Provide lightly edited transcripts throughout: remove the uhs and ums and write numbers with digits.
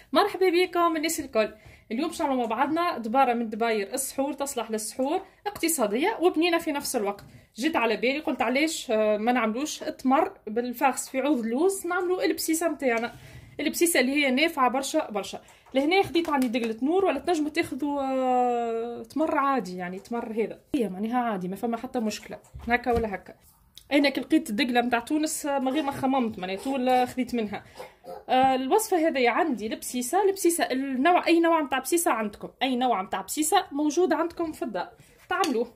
مرحبا بكم الناس الكل. اليوم باش نعملوا مع بعضنا دباره من دباير السحور، تصلح للسحور، اقتصاديه وبنينه في نفس الوقت. جيت على بالي قلت علاش ما نعملوش التمر بالفاخس في عوض اللوز، نعملوا البسيسه نتاعنا، البسيسه اللي هي نافعه برشا برشا. لهنا خديت عندي دقله نور، ولا تنجموا تاخذوا تمر عادي، يعني تمر هذا هي معناها عادي، ما فما حتى مشكله هكا ولا هكا. انا كي لقيت الدقله نتاع تونس من غير ما خممت معناها طول خديت منها. الوصفه هذه عندي البسيسه النوع، اي نوع نتاع بسيسه عندكم، اي نوع نتاع بسيسه موجود عندكم في الدار تعملوه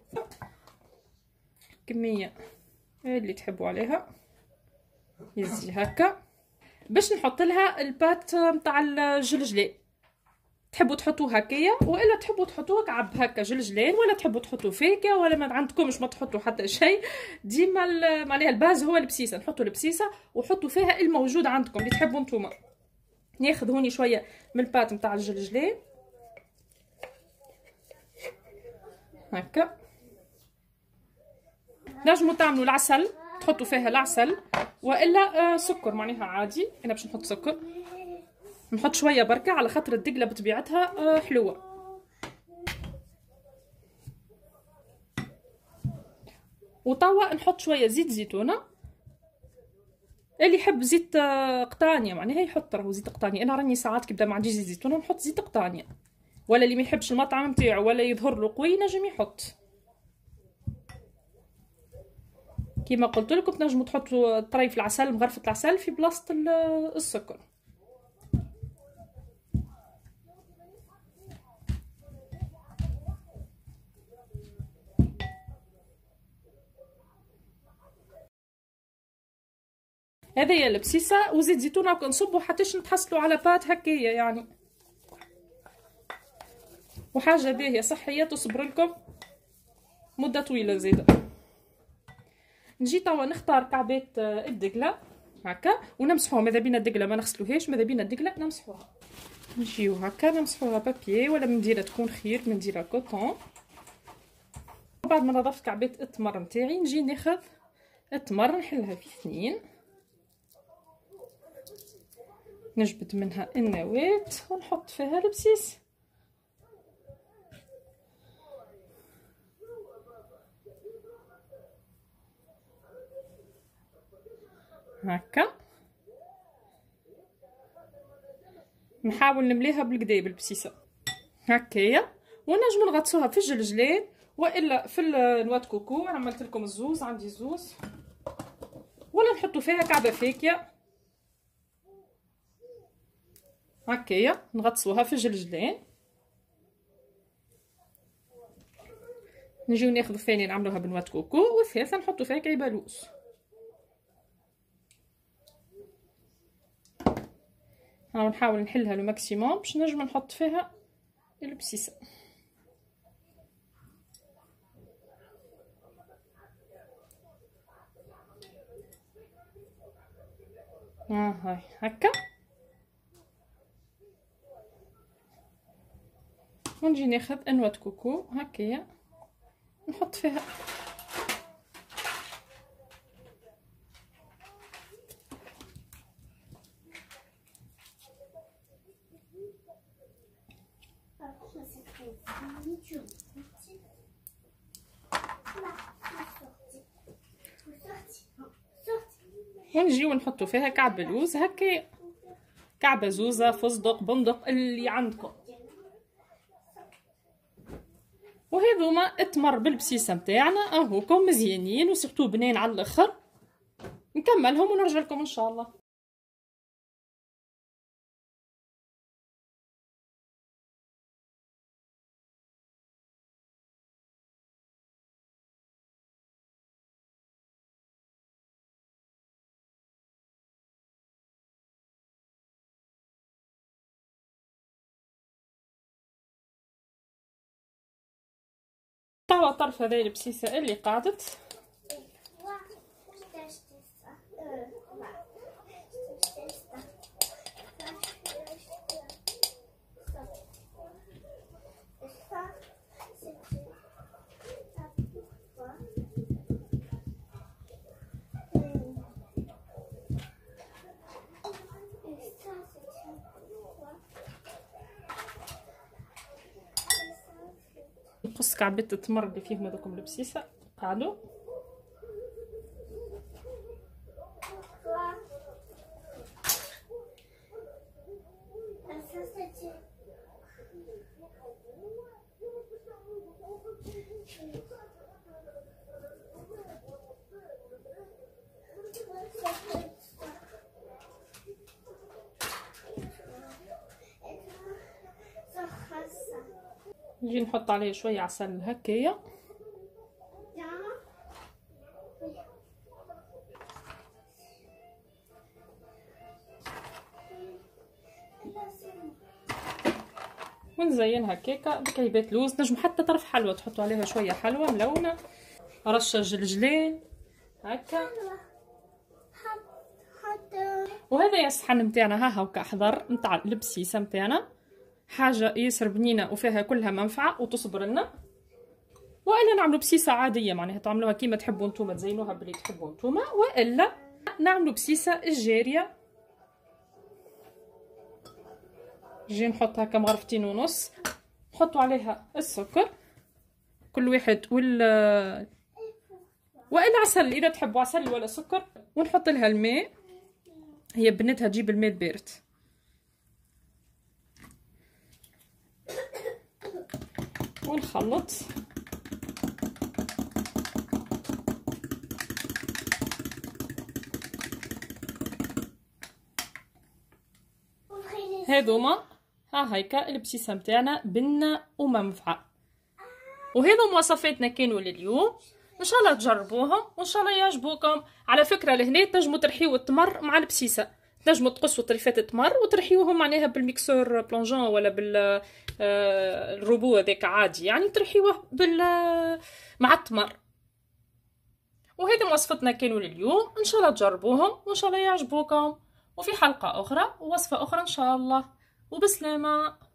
كميه اللي تحبوا عليها يزي هكا. باش نحط لها البات نتاع الجلجلان، تحبوا تحطوه هكايا والا تحبوا تحطوه كعب هكا جلجلان، ولا تحبوا تحطوا فاكهه، ولا ما عندكمش ما تحطوا حتى شيء. ديما معناها الباز هو البسيسه، نحطوا البسيسه وحطوا فيها الموجود عندكم اللي تحبوا نتوما. ناخذ هوني شويه من البات نتاع الجلجلان هكا. نجموا تعملوا العسل، تحطوا فيها العسل والا سكر معناها عادي. انا باش نحط سكر، نحط شويه بركه على خاطر الدقله بطبيعتها حلوه. وطوا نحط شويه زيت زيتونه، اللي يحب زيت قطانيه معناها يحط راهو زيت قطانيه. انا راني ساعات كي بدا ما عنديش زيت زيتونه نحط زيت قطانيه، ولا اللي ما يحبش المطعم نتاعو ولا يظهر له قوي نجم يحط. كيما قلت لكم تنجموا تحطوا طريف العسل، مغرفه العسل في بلاصه السكر. هذه هي البسيسه وزيت زيتونه، نصبوا حتىش نتحصلوا على بات هكايا يعني. وحاجه باهيه صحيه تصبر لكم مده طويله زيده. نجي توا نختار كعبات الدقله هكا ونمسحوها. ماذا بينا الدقله ما نغسلوهاش، ماذا بينا الدقله نمسحوها. نجيو هكا نمسحوها بابيي ولا منديله تكون خير، منديله كوطون. بعد ما نظفت كعبات التمر نتاعي نجي ناخذ التمر نحلها في اثنين، نجبد منها النواة ونحط فيها البسيس هكا. نحاول نمليها بالكدا بالبسيسه هكايا، ونجم نغطسوها في الجلجلان والا في النوا كوكو. عملت لكم الزوز، عندي الزوز، ولا نحطوا فيها كعبه فاكهه هكايا نغطسوها في الجلجلان. نجيو ناخذ الثانيه نعملوها بنوا كوكو، والثالثه نحطوا فيها كعبه لوز. هاو نحاول نحلها لو ماكسيموم باش نجم نحط فيها البسيسه. هاي هكا. ونجي ناخذ انواع كوكو هكايا نحط فيها. ونجيو نحطو فيها كعب لوز هكا، كعبه زوزه فستق بندق اللي عندكم. وهذوما التمر بالبسيسه نتاعنا اهوكم مزيانين وسيرتو بنين على الاخر. نكملهم ونرجع لكم ان شاء الله. توا طرف هذه البسيسه اللي قعدت نقص كعبات التمر اللي فيهم هذوكم البسيسه قعدوا. نجي نحط عليه شويه عسل هكايا. ونزين هكاكا بكيبات لوز. نجم حتى طرف حلوى تحطوا عليها شويه حلوى ملونه، رشه جلجلين هكا. وهذا يا الصحن نتاعنا ها هاكا حضر نتاع البسيسه نتاعنا، حاجه ياسر بنينه وفيها كلها منفعه وتصبر لنا. والا نعملوا بسيسه عاديه معناها تعملوها كيما تحبوا نتوما، تزينوها باللي تحبوا نتوما، والا نعملوا بسيسه الجاريه. نجي نحط هكا مغرفتين ونص، نحطوا عليها السكر كل واحد والا عسل اذا تحبوا عسل ولا سكر، ونحط لها الماء. هي بنتها تجيب الماء بارد. ونخلط. هذوما ها هيكا البسيسه نتاعنا بنه ومنفعه. وهذو مواصفاتنا كانوا لليوم، ان شاء الله تجربوهم وان شاء الله يعجبوكم. على فكره لهنا تنجموا ترحيوا التمر مع البسيسه، تنجموا تقصوا طريفات التمر وترحيوهم معناها بالميكسور بلونجون ولا بالروبو هذاك عادي، يعني ترحيوه مع التمر. وهذه مواصفتنا كانوا لليوم، ان شاء الله تجربوهم وان شاء الله يعجبوكم. وفي حلقه اخرى ووصفه اخرى ان شاء الله، وبسلامه.